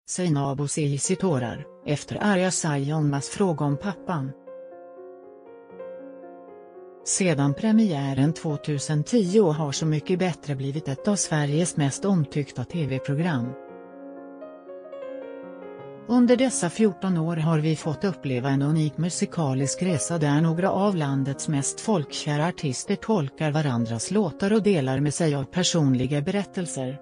Seinabo Seyis i tårar, efter Arja Saijonmaas fråga om pappan. Sedan premiären 2010 har Så mycket bättre blivit ett av Sveriges mest omtyckta tv-program. Under dessa 14 år har vi fått uppleva en unik musikalisk resa där några av landets mest folkkära artister tolkar varandras låtar och delar med sig av personliga berättelser.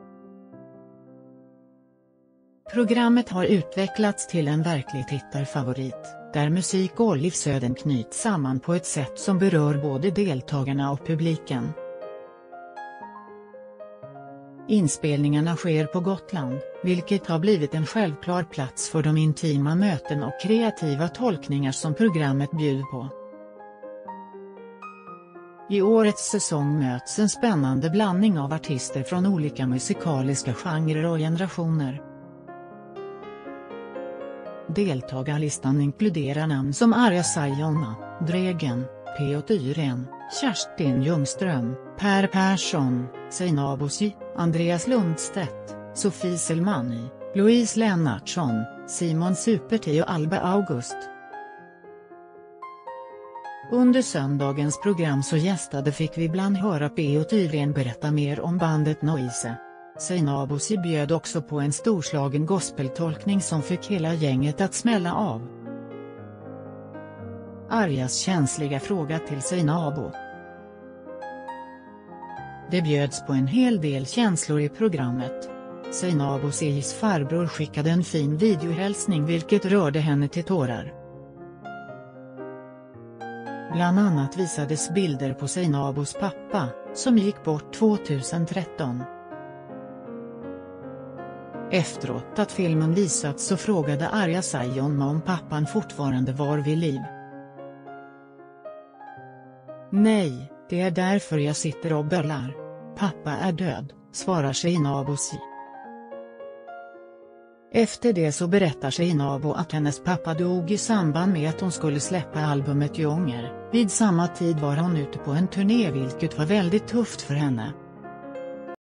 Programmet har utvecklats till en verklig tittarfavorit, där musik och livsöden knyts samman på ett sätt som berör både deltagarna och publiken. Inspelningarna sker på Gotland, vilket har blivit en självklar plats för de intima möten och kreativa tolkningar som programmet bjuder på. I årets säsong möts en spännande blandning av artister från olika musikaliska genrer och generationer. Deltagarlistan inkluderar namn som Arja Saijonmaa, Dregen, P.O. Tyren, Kerstin Ljungström, Per Persson, Seinabo Seyis, Andreas Lundstedt, Sofie Selmani, Louise Lennartsson, Simon Superti och Alba August. Under söndagens program Så gästade fick vi ibland höra P.O. Tyren berätta mer om bandet Noise. Seinabo Seyis bjöd också på en storslagen gospeltolkning som fick hela gänget att smälla av. Arjas känsliga fråga till Seinabo. Det bjöds på en hel del känslor i programmet. Seinabo Seyis farbror skickade en fin videohälsning vilket rörde henne till tårar. Bland annat visades bilder på Seinabos pappa, som gick bort 2013. Efteråt att filmen visats så frågade Arja Saijonmaa om pappan fortfarande var vid liv. Nej, det är därför jag sitter och böllar. Pappa är död, svarar Seinabo Seyis. Efter det så berättar Seinabo att hennes pappa dog i samband med att hon skulle släppa albumet Djunger. Vid samma tid var hon ute på en turné vilket var väldigt tufft för henne.